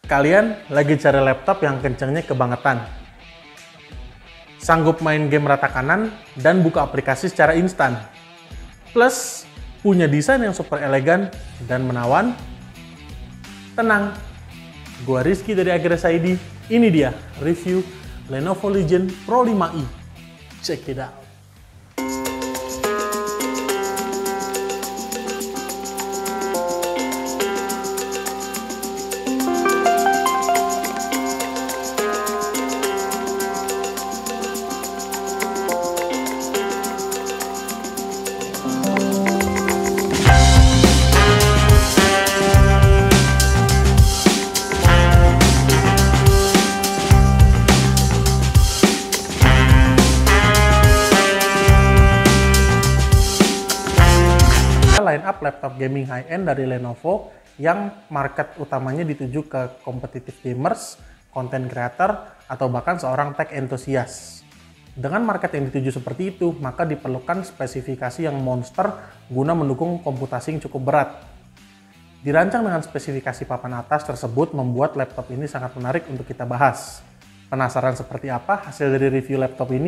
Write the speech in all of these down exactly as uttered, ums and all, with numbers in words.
Kalian lagi cari laptop yang kencangnya kebangetan, sanggup main game rata kanan dan buka aplikasi secara instan, plus punya desain yang super elegan dan menawan? Tenang, gua Rizky dari Akhirnya I D. Ini dia review Lenovo Legion Pro lima i. Check it out. Line up laptop gaming high-end dari Lenovo yang market utamanya dituju ke competitive gamers, content creator, atau bahkan seorang tech enthusiast. Dengan market yang dituju seperti itu, maka diperlukan spesifikasi yang monster guna mendukung komputasi yang cukup berat. Dirancang dengan spesifikasi papan atas tersebut membuat laptop ini sangat menarik untuk kita bahas. Penasaran seperti apa hasil dari review laptop ini?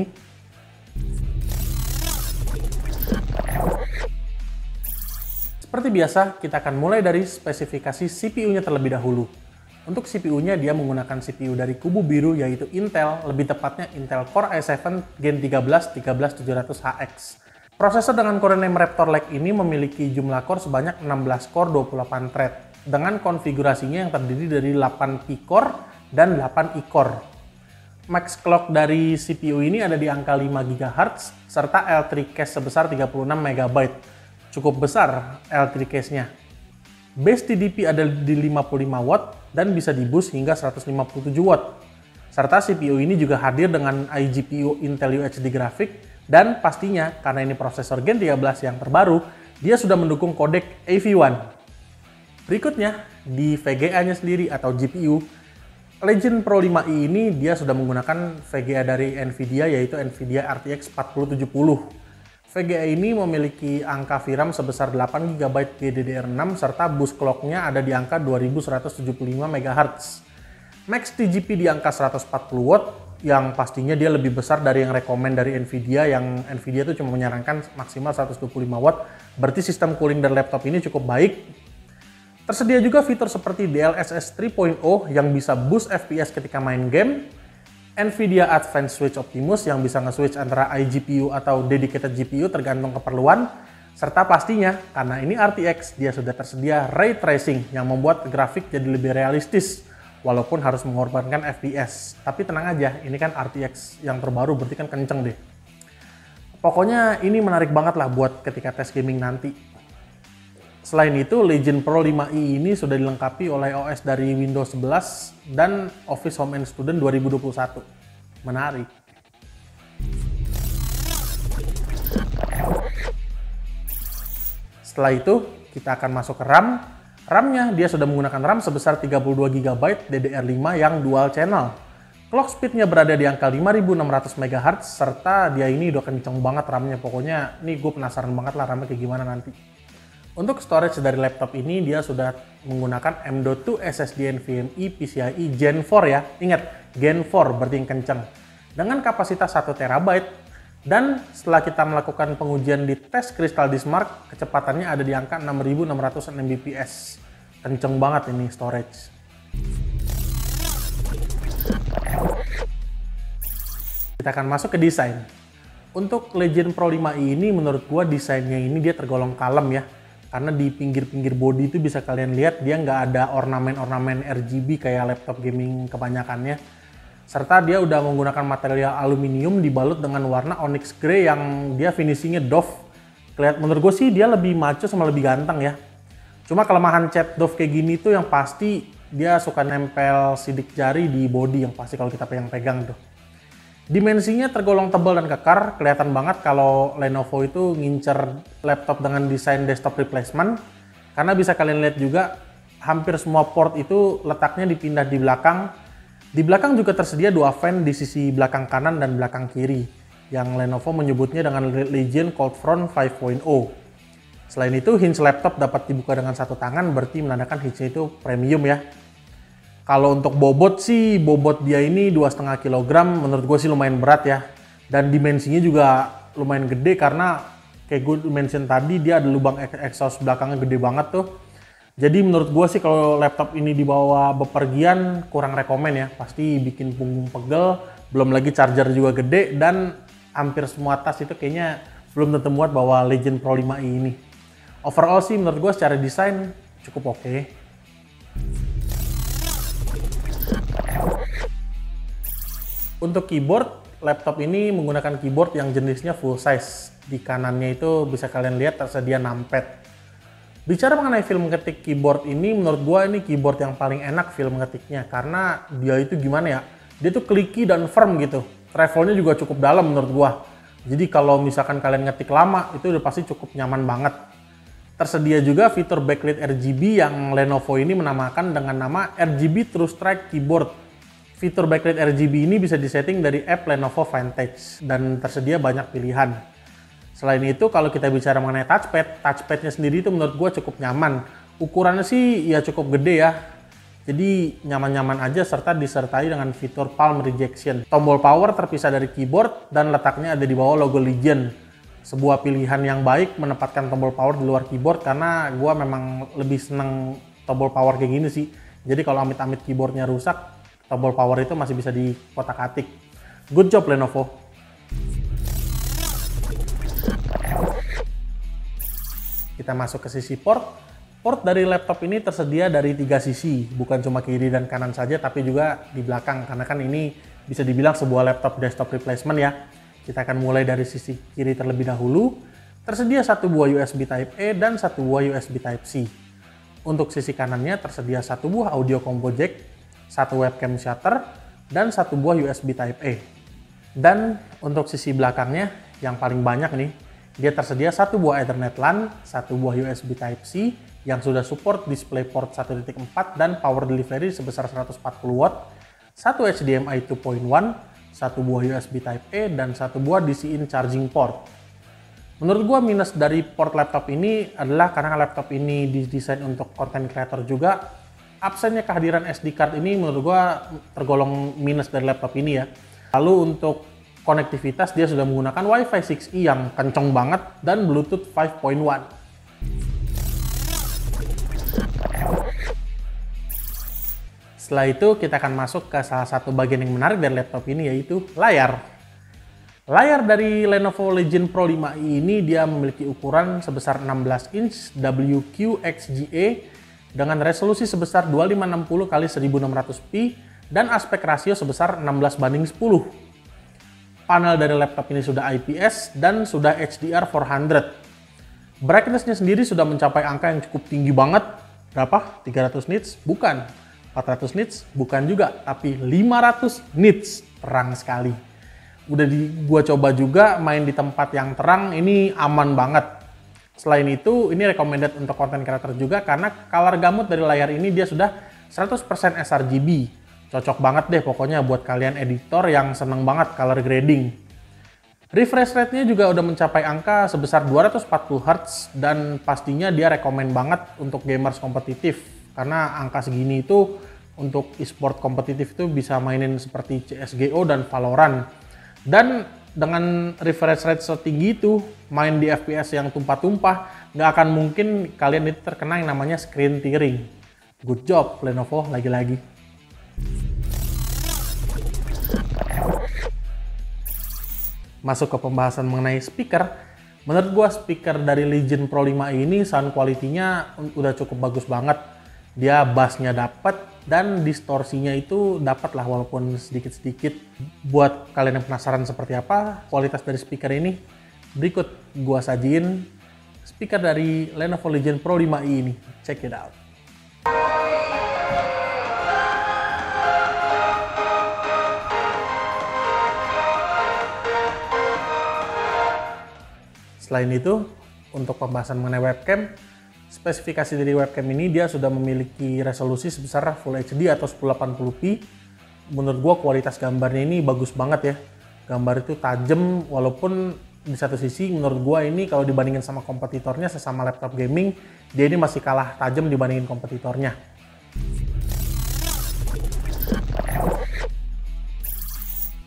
Seperti biasa, kita akan mulai dari spesifikasi C P U-nya terlebih dahulu. Untuk C P U-nya, dia menggunakan C P U dari kubu biru, yaitu Intel, lebih tepatnya Intel Core i tujuh Gen tiga belas tiga belas tujuh ratus H X. Prosesor dengan core name Raptor Lake ini memiliki jumlah core sebanyak enam belas core dua puluh delapan thread, dengan konfigurasinya yang terdiri dari delapan P-core dan delapan E-core. Max clock dari C P U ini ada di angka lima gigahertz, serta L tiga cache sebesar tiga puluh enam megabyte. Cukup besar L tiga cache-nya. Base T D P ada di lima puluh lima watt dan bisa di boost hingga seratus lima puluh tujuh watt. Serta C P U ini juga hadir dengan iGPU Intel U H D grafik dan pastinya karena ini prosesor Gen tiga belas yang terbaru, dia sudah mendukung kodek A V satu. Berikutnya, di V G A-nya sendiri atau G P U, Legion Pro lima i ini dia sudah menggunakan V G A dari Nvidia yaitu Nvidia R T X empat ribu tujuh puluh. V G A ini memiliki angka V RAM sebesar delapan giga byte G D D R enam serta boost clock-nya ada di angka dua ribu seratus tujuh puluh lima megahertz. Max T G P di angka seratus empat puluh watt yang pastinya dia lebih besar dari yang rekomend dari Nvidia, yang Nvidia itu cuma menyarankan maksimal seratus dua puluh lima watt. Berarti sistem cooling dari laptop ini cukup baik. Tersedia juga fitur seperti D L S S tiga titik nol yang bisa boost F P S ketika main game, Nvidia Advanced Switch Optimus yang bisa nge-switch antara iGPU atau dedicated G P U tergantung keperluan, serta pastinya karena ini R T X dia sudah tersedia Ray Tracing yang membuat grafik jadi lebih realistis walaupun harus mengorbankan F P S. Tapi tenang aja, ini kan R T X yang terbaru berarti kan kenceng deh. Pokoknya ini menarik banget lah buat ketika tes gaming nanti. Selain itu, Legion Pro lima i ini sudah dilengkapi oleh O S dari Windows sebelas dan Office Home and Student dua ribu dua puluh satu. Menarik. Setelah itu, kita akan masuk ke RAM. RAM-nya dia sudah menggunakan RAM sebesar tiga puluh dua giga byte D D R lima yang dual channel. Clock speed-nya berada di angka lima ribu enam ratus megahertz, serta dia ini udah kenceng banget RAM-nya. Pokoknya, nih gue penasaran banget lah RAM-nya kayak gimana nanti. Untuk storage dari laptop ini dia sudah menggunakan M dot dua S S D NVMe PCIe Gen empat ya. Ingat, Gen empat berarti yang kenceng. Dengan kapasitas satu terabyte dan setelah kita melakukan pengujian di tes Crystal Diskmark, kecepatannya ada di angka enam ribu enam ratus Mbps. Kenceng banget ini storage. Kita akan masuk ke desain. Untuk Legion Pro lima i ini menurut gua desainnya ini dia tergolong kalem ya. Karena di pinggir-pinggir body itu bisa kalian lihat dia nggak ada ornamen-ornamen R G B kayak laptop gaming kebanyakannya. Serta dia udah menggunakan material aluminium dibalut dengan warna onyx grey yang dia finishingnya doff. Kelihatan menurut gue sih dia lebih maco sama lebih ganteng ya. Cuma kelemahan cat doff kayak gini tuh yang pasti dia suka nempel sidik jari di body yang pasti kalau kita pegang-pegang tuh. Dimensinya tergolong tebal dan kekar, kelihatan banget kalau Lenovo itu ngincer laptop dengan desain desktop replacement. Karena bisa kalian lihat juga, hampir semua port itu letaknya dipindah di belakang. Di belakang juga tersedia dua fan di sisi belakang kanan dan belakang kiri, yang Lenovo menyebutnya dengan Legion Cold Front lima titik nol. Selain itu, hinge laptop dapat dibuka dengan satu tangan, berarti menandakan hinge itu premium ya. Kalau untuk bobot sih, bobot dia ini dua koma lima kilogram, menurut gue sih lumayan berat ya. Dan dimensinya juga lumayan gede karena kayak gue mention tadi, dia ada lubang exhaust belakangnya gede banget tuh. Jadi menurut gue sih kalau laptop ini dibawa bepergian kurang rekomen ya. Pasti bikin punggung pegel, belum lagi charger juga gede, dan hampir semua tas itu kayaknya belum tentu muat bawa Legion Pro lima i ini. Overall sih menurut gue secara desain cukup oke. Okay. Untuk keyboard, laptop ini menggunakan keyboard yang jenisnya full size. Di kanannya itu bisa kalian lihat tersedia numpad. Bicara mengenai film ketik keyboard ini, menurut gua ini keyboard yang paling enak film ketiknya. Karena dia itu gimana ya, dia tuh clicky dan firm gitu. Travelnya juga cukup dalam menurut gua. Jadi kalau misalkan kalian ngetik lama, itu udah pasti cukup nyaman banget. Tersedia juga fitur backlit R G B yang Lenovo ini menamakan dengan nama R G B True Strike Keyboard. Fitur backlit R G B ini bisa disetting dari app Lenovo Vantage dan tersedia banyak pilihan. Selain itu, kalau kita bicara mengenai touchpad, touchpadnya sendiri itu menurut gue cukup nyaman. Ukurannya sih ya cukup gede ya. Jadi nyaman-nyaman aja serta disertai dengan fitur palm rejection. Tombol power terpisah dari keyboard dan letaknya ada di bawah logo Legion. Sebuah pilihan yang baik menempatkan tombol power di luar keyboard karena gue memang lebih seneng tombol power kayak gini sih. Jadi kalau amit-amit keyboardnya rusak, tombol power itu masih bisa dikotak-atik. Good job Lenovo. Kita masuk ke sisi port. Port dari laptop ini tersedia dari tiga sisi, bukan cuma kiri dan kanan saja, tapi juga di belakang. Karena kan ini bisa dibilang sebuah laptop desktop replacement ya. Kita akan mulai dari sisi kiri terlebih dahulu. Tersedia satu buah U S B Type A dan satu buah U S B Type C. Untuk sisi kanannya tersedia satu buah audio combo jack, satu webcam shutter, dan satu buah U S B Type A. Dan untuk sisi belakangnya yang paling banyak nih, dia tersedia satu buah Ethernet LAN, satu buah U S B Type C yang sudah support DisplayPort satu titik empat dan power delivery sebesar seratus empat puluh watt, satu H D M I dua titik satu, satu buah U S B Type A, dan satu buah D C in charging port. Menurut gua minus dari port laptop ini adalah karena laptop ini didesain untuk content creator juga, absennya kehadiran S D card ini menurut gua tergolong minus dari laptop ini ya. Lalu untuk konektivitas dia sudah menggunakan Wi-Fi enam E yang kenceng banget dan Bluetooth lima titik satu. Setelah itu kita akan masuk ke salah satu bagian yang menarik dari laptop ini, yaitu layar. Layar dari Lenovo Legion Pro lima i ini dia memiliki ukuran sebesar enam belas inch W Q X G A dengan resolusi sebesar dua ribu lima ratus enam puluh kali seribu enam ratus pi dan aspek rasio sebesar enam belas banding sepuluh. Panel dari laptop ini sudah I P S dan sudah H D R empat ratus. Brightness-nya sendiri sudah mencapai angka yang cukup tinggi banget. Berapa? tiga ratus nits? Bukan. empat ratus nits? Bukan juga. Tapi lima ratus nits. Terang sekali. Udah di, gua coba juga main di tempat yang terang, ini aman banget. Selain itu, ini recommended untuk content creator juga karena color gamut dari layar ini dia sudah seratus persen sRGB. Cocok banget deh pokoknya buat kalian editor yang seneng banget color grading. Refresh rate-nya juga udah mencapai angka sebesar dua ratus empat puluh hertz dan pastinya dia rekomen banget untuk gamers kompetitif. Karena angka segini itu untuk e-sport kompetitif itu bisa mainin seperti C S G O dan Valorant. Dan dengan refresh rate setinggi itu, main di F P S yang tumpah-tumpah, nggak akan mungkin kalian itu terkena yang namanya screen tearing. Good job Lenovo lagi-lagi. Masuk ke pembahasan mengenai speaker. Menurut gua speaker dari Legion Pro lima i ini sound quality-nya udah cukup bagus banget. Dia bass-nya dapat dan distorsinya itu dapat lah walaupun sedikit-sedikit. Buat kalian yang penasaran seperti apa kualitas dari speaker ini, berikut gua sajiin speaker dari Lenovo Legion Pro lima i ini. Check it out. Selain itu, untuk pembahasan mengenai webcam, spesifikasi dari webcam ini dia sudah memiliki resolusi sebesar Full H D atau seribu delapan puluh p. Menurut gua kualitas gambarnya ini bagus banget ya. Gambar itu tajam, walaupun di satu sisi menurut gua ini kalau dibandingin sama kompetitornya sesama laptop gaming, dia ini masih kalah tajam dibandingin kompetitornya.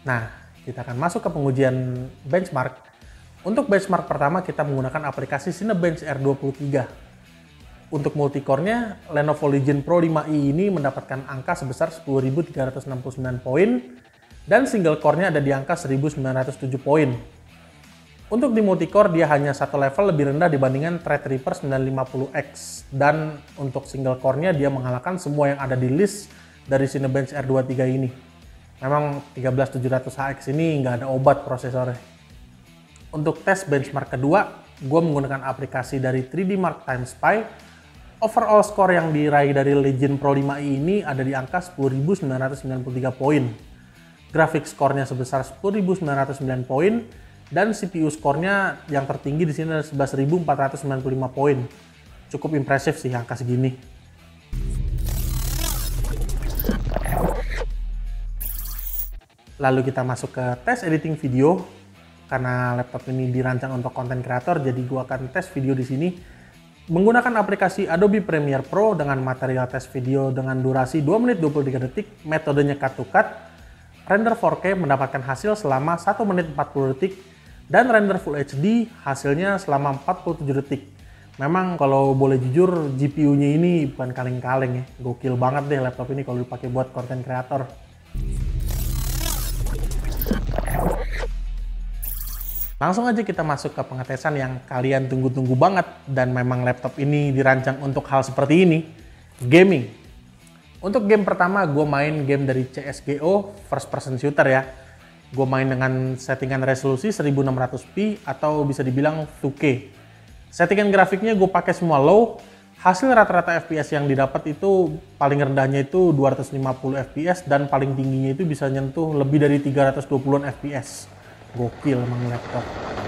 Nah, kita akan masuk ke pengujian benchmark. Untuk benchmark pertama kita menggunakan aplikasi Cinebench R dua puluh tiga. Untuk multicore-nya, Lenovo Legion Pro lima i ini mendapatkan angka sebesar sepuluh ribu tiga ratus enam puluh sembilan poin dan single core-nya ada di angka seribu sembilan ratus tujuh poin. Untuk di multicore dia hanya satu level lebih rendah dibandingkan Threadripper sembilan lima nol X, dan untuk single core-nya dia mengalahkan semua yang ada di list dari Cinebench R dua puluh tiga ini. Memang tiga belas tujuh ratus H X ini nggak ada obat prosesornya. Untuk tes benchmark kedua, gue menggunakan aplikasi dari tiga D Mark Time Spy. Overall score yang diraih dari Legion Pro lima i ini ada di angka sepuluh ribu sembilan ratus sembilan puluh tiga poin. Grafik skornya sebesar sepuluh ribu sembilan ratus sembilan poin dan C P U skornya yang tertinggi di sini adalah sebelas ribu empat ratus sembilan puluh lima poin. Cukup impresif sih angka segini. Lalu kita masuk ke tes editing video. Karena laptop ini dirancang untuk konten kreator, jadi gua akan tes video di sini menggunakan aplikasi Adobe Premiere Pro dengan material tes video dengan durasi dua menit dua puluh tiga detik, metodenya cut to cut, render four K mendapatkan hasil selama satu menit empat puluh detik, dan render Full H D hasilnya selama empat puluh tujuh detik. Memang kalau boleh jujur, G P U-nya ini bukan kaleng-kaleng ya, gokil banget deh laptop ini kalau dipakai buat konten kreator. Langsung aja kita masuk ke pengetesan yang kalian tunggu-tunggu banget, dan memang laptop ini dirancang untuk hal seperti ini, gaming. Untuk game pertama gue main game dari C S G O, first person shooter ya. Gue main dengan settingan resolusi seribu enam ratus p atau bisa dibilang dua K. Settingan grafiknya gue pakai semua low. Hasil rata-rata F P S yang didapat itu paling rendahnya itu dua ratus lima puluh F P S dan paling tingginya itu bisa nyentuh lebih dari tiga ratus dua puluhan F P S. Gokil emang laptop.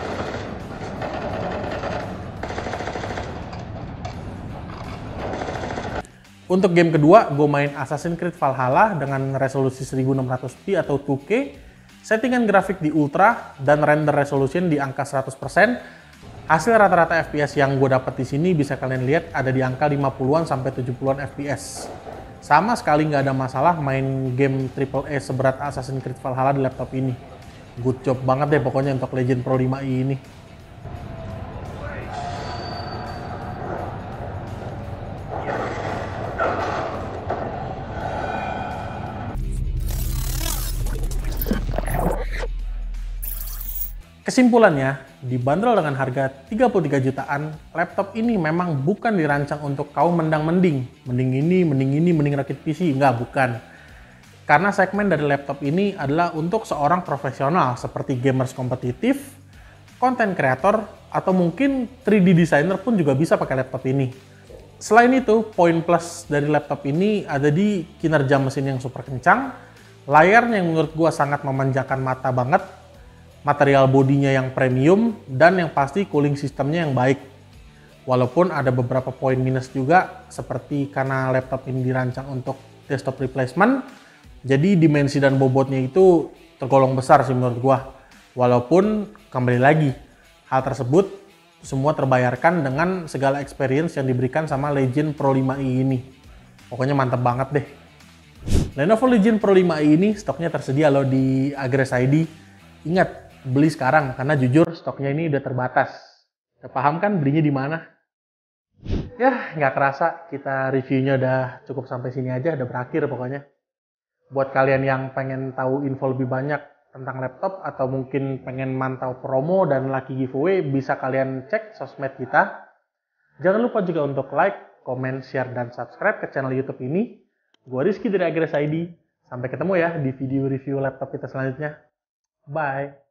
Untuk game kedua, gue main Assassin's Creed Valhalla dengan resolusi seribu enam ratus p atau dua K, settingan grafik di ultra dan render resolution di angka seratus persen. Hasil rata-rata F P S yang gue dapat di sini bisa kalian lihat ada di angka lima puluhan sampai tujuh puluhan F P S. Sama sekali nggak ada masalah main game triple A seberat Assassin's Creed Valhalla di laptop ini. Good job banget deh pokoknya untuk Legion Pro lima i ini. Kesimpulannya, dibanderol dengan harga tiga puluh tiga jutaan, laptop ini memang bukan dirancang untuk kaum mendang-mending. Mending ini, mending ini, mending rakit P C. Enggak, bukan. Karena segmen dari laptop ini adalah untuk seorang profesional seperti gamers kompetitif, konten kreator, atau mungkin tiga D designer pun juga bisa pakai laptop ini. Selain itu, poin plus dari laptop ini ada di kinerja mesin yang super kencang, layarnya yang menurut gua sangat memanjakan mata banget, material bodinya yang premium, dan yang pasti cooling sistemnya yang baik. Walaupun ada beberapa poin minus juga, seperti karena laptop ini dirancang untuk desktop replacement, jadi dimensi dan bobotnya itu tergolong besar sih menurut gua. Walaupun kembali lagi, hal tersebut semua terbayarkan dengan segala experience yang diberikan sama Legion Pro lima i ini. Pokoknya mantap banget deh. Lenovo Legion Pro lima i ini stoknya tersedia loh di Agres I D. Ingat, beli sekarang karena jujur stoknya ini udah terbatas. Udah paham kan belinya di mana? Ya, nggak kerasa kita reviewnya udah cukup sampai sini aja, udah berakhir pokoknya. Buat kalian yang pengen tahu info lebih banyak tentang laptop atau mungkin pengen mantau promo dan lucky giveaway, bisa kalian cek sosmed kita. Jangan lupa juga untuk like, comment, share, dan subscribe ke channel YouTube ini. Gua Rizky dari Agres I D. Sampai ketemu ya di video review laptop kita selanjutnya. Bye!